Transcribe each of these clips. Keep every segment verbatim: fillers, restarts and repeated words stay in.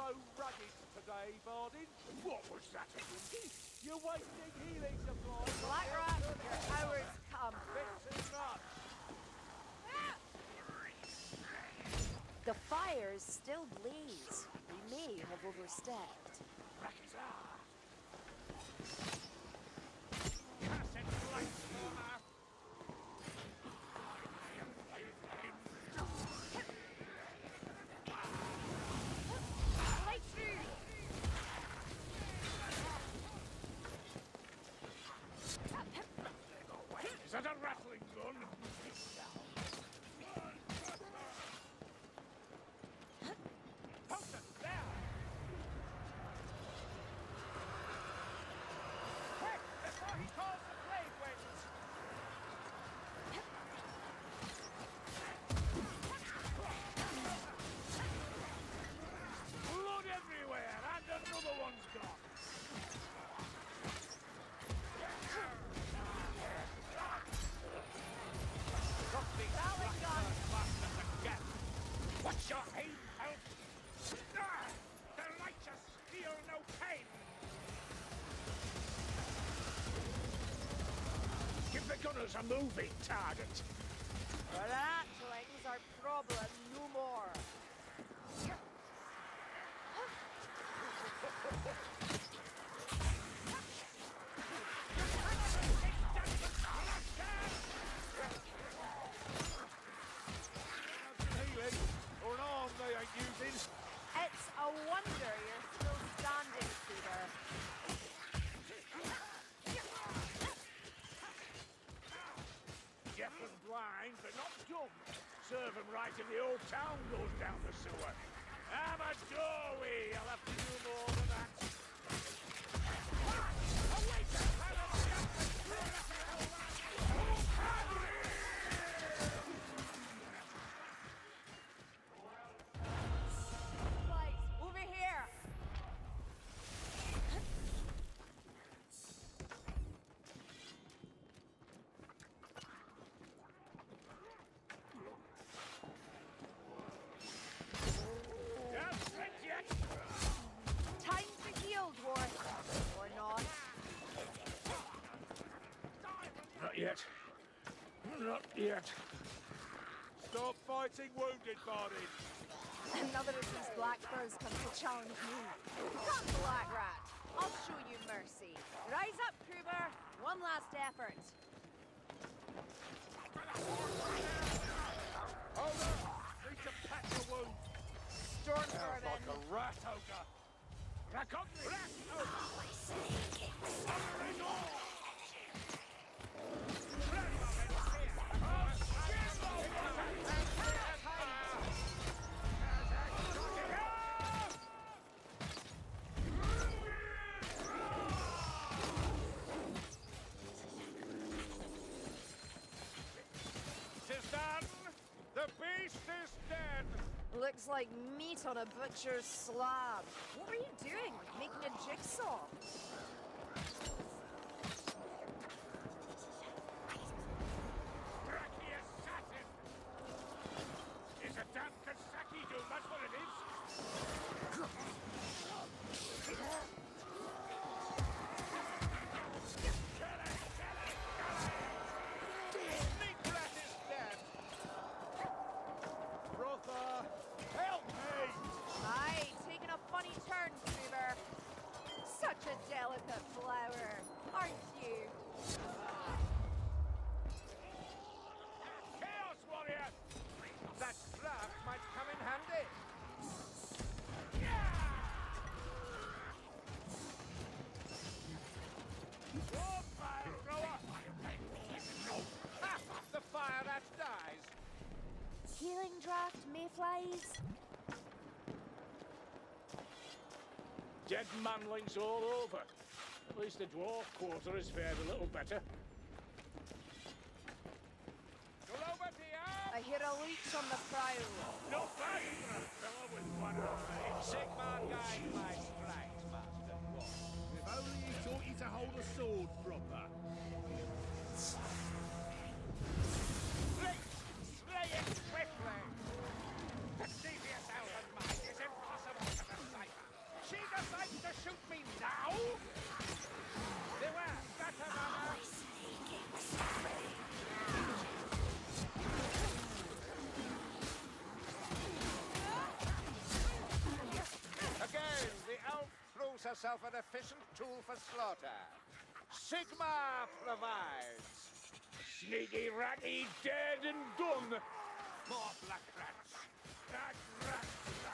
so rugged today, Bardin. What was that again? You're wasting healing supplies. Blackrat, your hour's come. Bit too much. The fires still blaze. We may have overstepped. Rakizar! Cursed Blightstormer! Right through! Is that a rattling gun? Potent, there! Quick, before he calls the blade winds. Blood everywhere, and another one's gone! Ralling gun! What's your aim, Elf? Ah, the righteous feel no pain! Give the gunners a moving target! The ratlings are problem no more. Healing, or an arm they ain't using. It's a wonder you're still standing, Peter. Deaf and blind, but not dumb. Serve them right and the old town goes down the sewer. I'm a doorway, I'll have to do more than that. Await the Right, over here. Time to heal, Dwarf. Or not. Not yet. Not yet. Stop fighting wounded, Bardin. Another of these blackbirds come to challenge me. Come, Blackrat. I'll show you mercy. Rise up, Kruber. One last effort. Hold on. Need to patch a wound. Storm Sounds like Corbin. a rat ogre. Rakon, rat, Tis done. The beast is dead. Looks like meat on a butcher's slab. What were you doing? Making a jigsaw? Braki assassin! Is a damn Kasaki doom, that's what it is! Meat rat is dead. Brother, help me! Aye, taking a funny turn, Kruber. Such a delicate flower, aren't you? Chaos warrior! That slab might come in handy. Oh, fire thrower! Ha! The fire rat dies. Healing draft, mayflies? Dead manlings all over. At least the dwarf quarter has fared a little better. I hear a leech on the prow. No bad for a fellow with one arm. Sigmar guide my strikes, Master Dwarf. If only he taught you to hold a sword proper. Slay! Slay it swiftly! The devious elven mind is impossible to decipher. expect to shoot me now? Beware, better manner. Again, the elf proves herself an efficient tool for slaughter. Sigma provides. Sneaky ratty, dead and done. More black rats. That rat,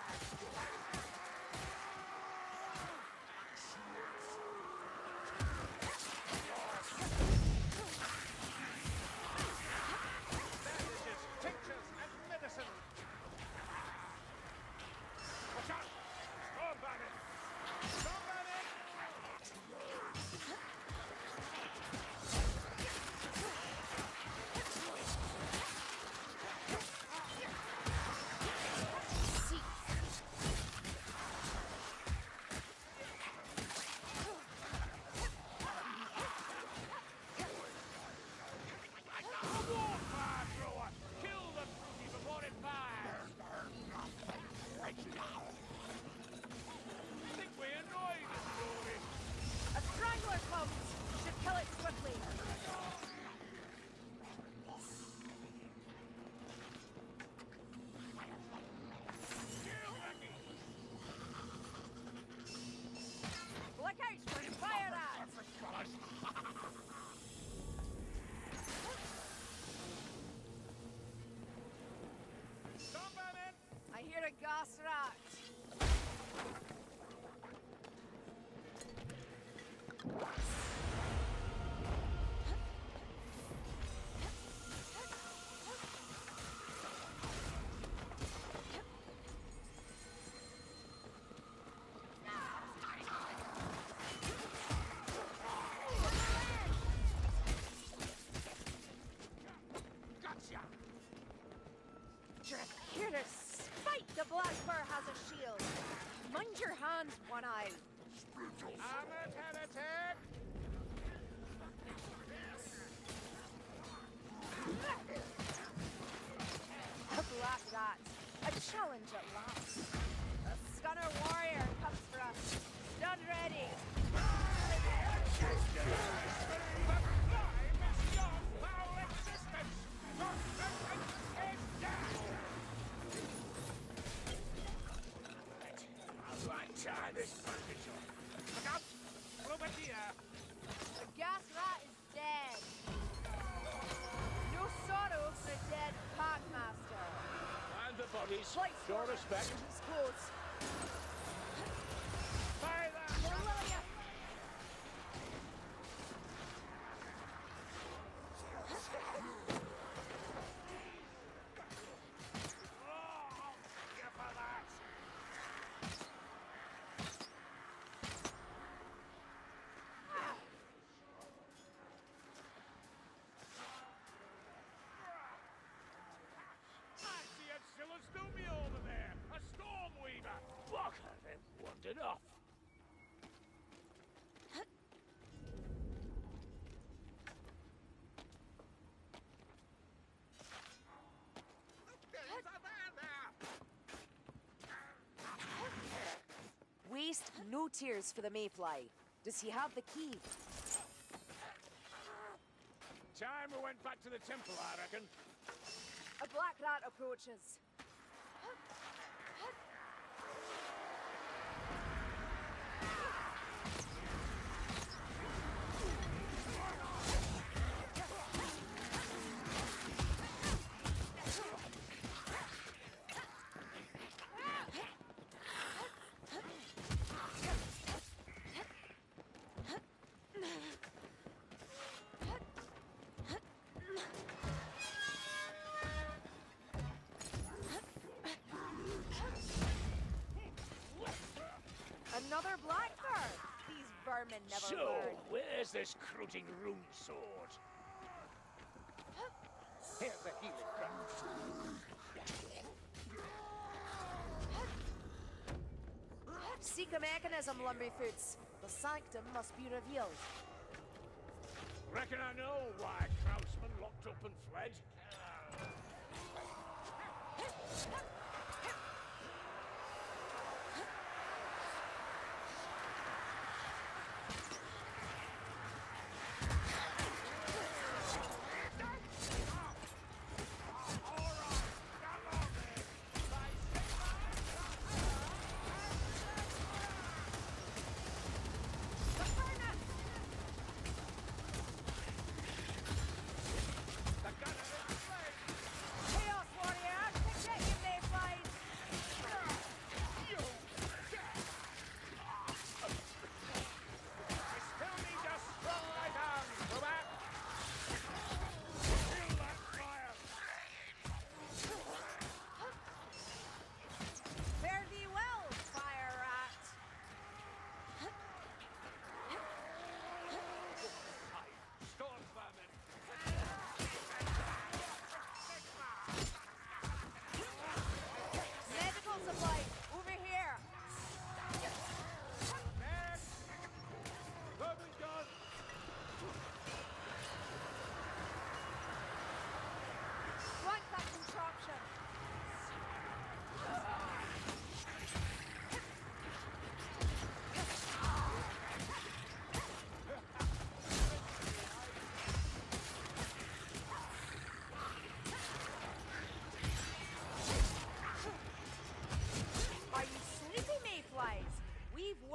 Bandages, tinctures, and medicine. watch out! Storm bandit! Storm bandit! Warfire thrower! Kill the fruity before it fires! Think we annoyed the story. A strangler comes! Should kill it swiftly. Look out for fire rats! Storm bandit! I hear a gas rat. Gotcha! Dracarys, fight! The black fur has a shield. Mind your hands, one eye. Armored heretic! A black rat. A challenge at last. A Scunner warrior comes for us. Stand ready. Tie this bandage on. Look out! Rubadia! The gas rat is dead. No sorrow for the dead packmaster. And the bodies. Slice Show forward. respect. He's close. Fire that! More Lilia. Oh, you for that! I see a Silastumi over there! A storm weaver! Look at them wandered off! Waste no tears for the mayfly. Does he have the key? Time we went back to the temple, I reckon. A black rat approaches. Another blackbird! These vermin never So, learn. where's this croaking rune sword? Here's the healing drop. Seek a mechanism, Lumberfoots. The sanctum must be revealed. Reckon I know why Kraussman locked up and fled.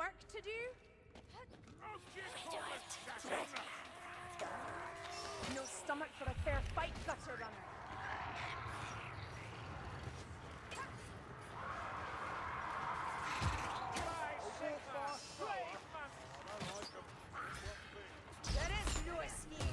work to do? No stomach for a fair fight, gutter runner. There is no escape.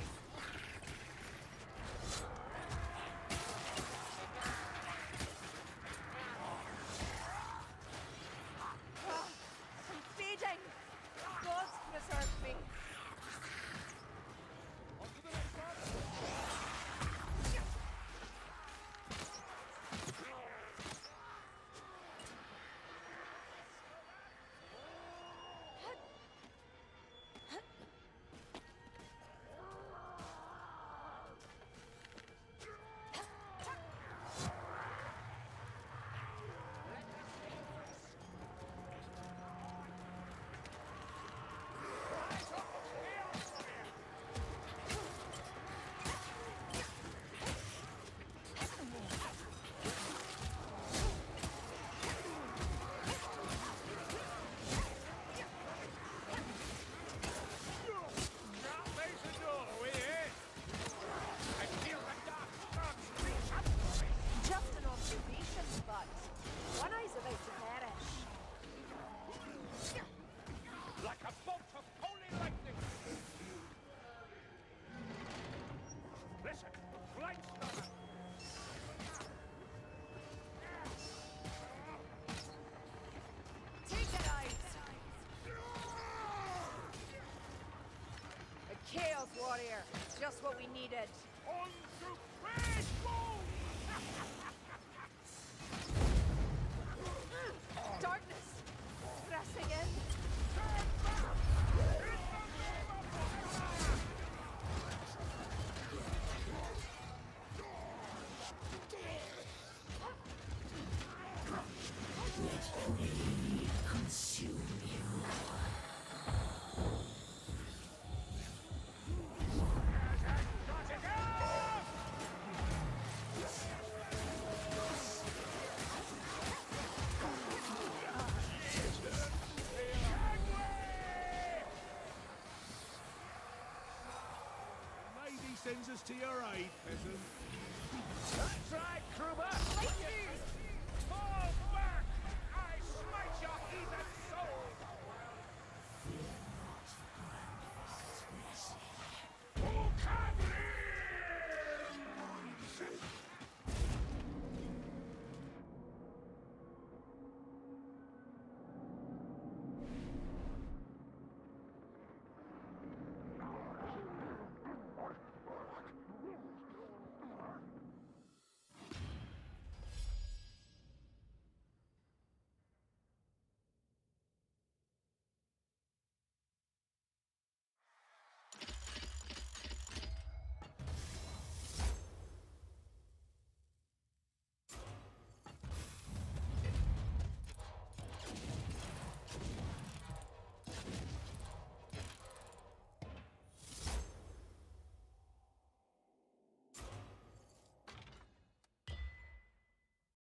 Ah, I'm fading. God preserve me. Just an observation, but one eye's about to perish. Like a bolt of holy lightning! Listen, light stunner! Take it out! A Chaos Warrior, just what we needed. On to crash mode! Darkness, pressing in. Lady sends us to your aid, peasant. That's right, Kruber! Like you! Fall back! I smite your heathen